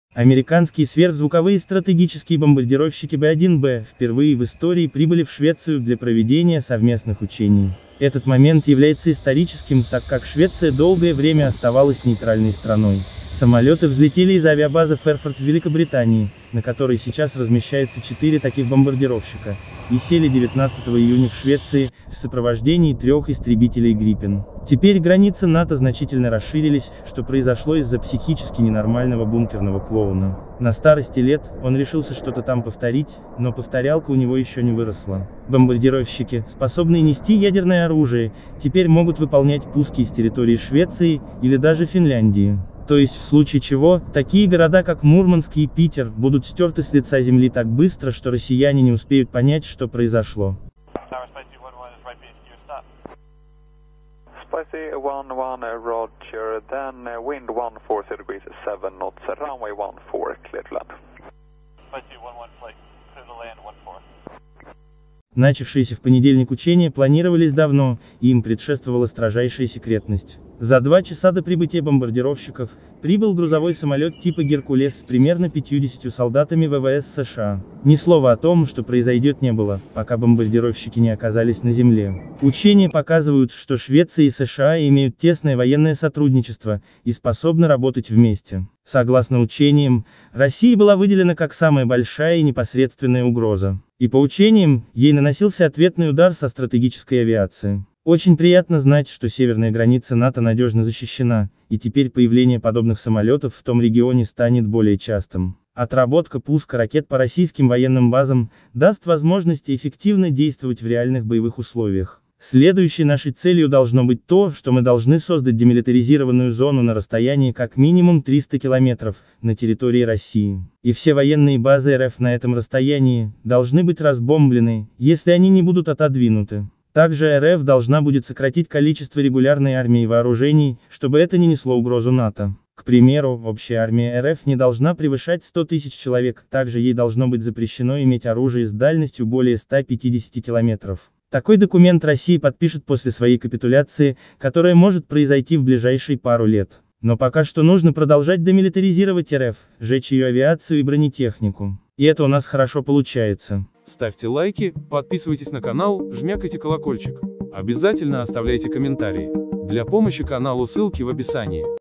Американские сверхзвуковые стратегические бомбардировщики Б-1Б впервые в истории прибыли в Швецию для проведения совместных учений. Этот момент является историческим, так как Швеция долгое время оставалась нейтральной страной. Самолеты взлетели из авиабазы Фэрфорд в Великобритании, на которой сейчас размещается 4 таких бомбардировщика, и сели 19 июня в Швеции, в сопровождении 3 истребителей Гриппен. Теперь границы НАТО значительно расширились, что произошло из-за психически ненормального бункерного клоуна. На старости лет, он решился что-то там повторить, но повторялка у него еще не выросла. Бомбардировщики, способные нести ядерное оружие, теперь могут выполнять пуски из территории Швеции, или даже Финляндии. То есть в случае чего, такие города как Мурманск и Питер будут стерты с лица земли так быстро, что россияне не успеют понять, что произошло. Spicy 1-1, Roger, then wind 140 degrees 7 knots, runway 14, clear to land. Spicy 1-1 flight, clear to land 14. Начавшиеся в понедельник учения планировались давно, и им предшествовала строжайшая секретность. За 2 часа до прибытия бомбардировщиков, прибыл грузовой самолет типа «Геркулес» с примерно 50 солдатами ВВС США. Ни слова о том, что произойдет, не было, пока бомбардировщики не оказались на земле. Учения показывают, что Швеция и США имеют тесное военное сотрудничество, и способны работать вместе. Согласно учениям, Россия была выделена как самая большая и непосредственная угроза. И по учениям, ей наносился ответный удар со стратегической авиации. Очень приятно знать, что северная граница НАТО надежно защищена, и теперь появление подобных самолетов в том регионе станет более частым. Отработка пуска ракет по российским военным базам даст возможность эффективно действовать в реальных боевых условиях. Следующей нашей целью должно быть то, что мы должны создать демилитаризированную зону на расстоянии как минимум 300 километров на территории России. И все военные базы РФ на этом расстоянии должны быть разбомблены, если они не будут отодвинуты. Также РФ должна будет сократить количество регулярной армии и вооружений, чтобы это не несло угрозу НАТО. К примеру, общая армия РФ не должна превышать 100 тысяч человек, также ей должно быть запрещено иметь оружие с дальностью более 150 километров. Такой документ Россия подпишет после своей капитуляции, которая может произойти в ближайшие пару лет. Но пока что нужно продолжать демилитаризировать РФ, сжечь ее авиацию и бронетехнику. И это у нас хорошо получается. Ставьте лайки, подписывайтесь на канал, жмякайте колокольчик. Обязательно оставляйте комментарии. Для помощи каналу ссылки в описании.